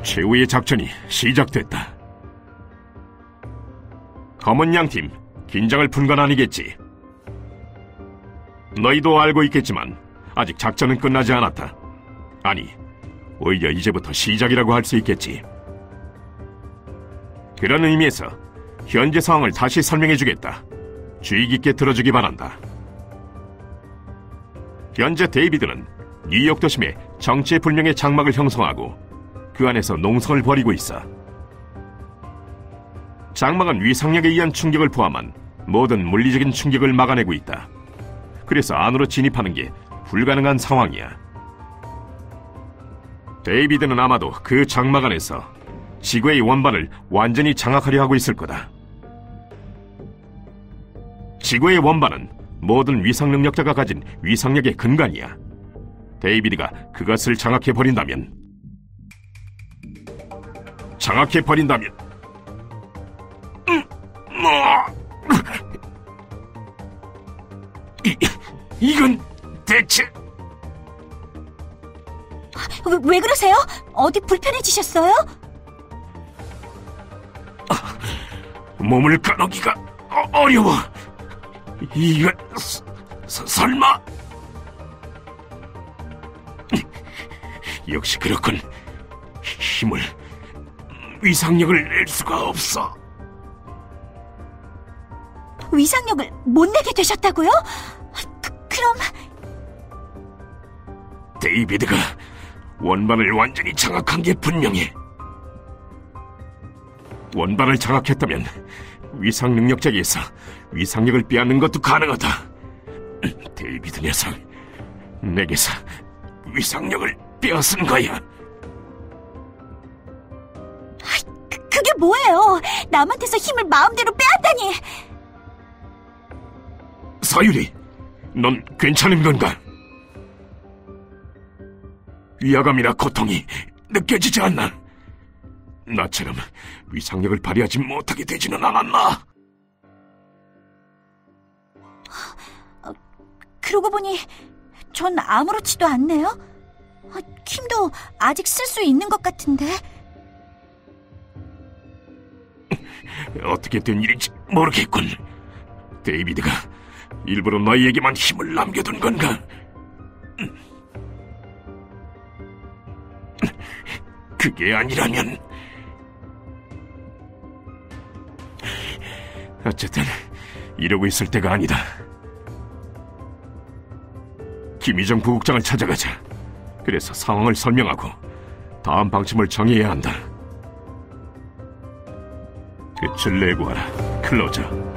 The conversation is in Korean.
최후의 작전이 시작됐다. 검은 양팀, 긴장을 푼 건 아니겠지? 너희도 알고 있겠지만 아직 작전은 끝나지 않았다. 아니, 오히려 이제부터 시작이라고 할 수 있겠지. 그런 의미에서 현재 상황을 다시 설명해주겠다. 주의 깊게 들어주기 바란다. 현재 데이비드는 뉴욕 도심에 정체불명의 장막을 형성하고 그 안에서 농성을 벌이고 있어. 장막은 위상력에 의한 충격을 포함한 모든 물리적인 충격을 막아내고 있다. 그래서 안으로 진입하는 게 불가능한 상황이야. 데이비드는 아마도 그 장막 안에서 지구의 원반을 완전히 장악하려 하고 있을 거다. 지구의 원반은 모든 위상 능력자가 가진 위상력의 근간이야. 데이비드가 그것을 장악해버린다면 이건 대체... 왜 그러세요? 어디 불편해지셨어요? 몸을 가누기가 어려워. 이건 설마... 역시 그렇군. 위상력을 낼 수가 없어. 위상력을 못 내게 되셨다고요? 그럼... 데이비드가 원반을 완전히 장악한 게 분명해. 원반을 장악했다면 위상 능력자에게서 위상력을 빼앗는 것도 가능하다. 데이비드 녀석, 내게서 위상력을 빼앗은 거야. 그게 뭐예요? 남한테서 힘을 마음대로 빼앗다니. 사유리, 넌 괜찮은 건가? 위화감이나 고통이 느껴지지 않나? 나처럼 위상력을 발휘하지 못하게 되지는 않았나? 그러고 보니 전 아무렇지도 않네요. 힘도 아직 쓸 수 있는 것 같은데. 어떻게 된 일인지 모르겠군. 데이비드가 일부러 너희에게만 힘을 남겨둔 건가? 그게 아니라면... 어쨌든 이러고 있을 때가 아니다. 김희정 부국장을 찾아가자. 그래서 상황을 설명하고 다음 방침을 정해야 한다. 끝을 내고하라, 클로저.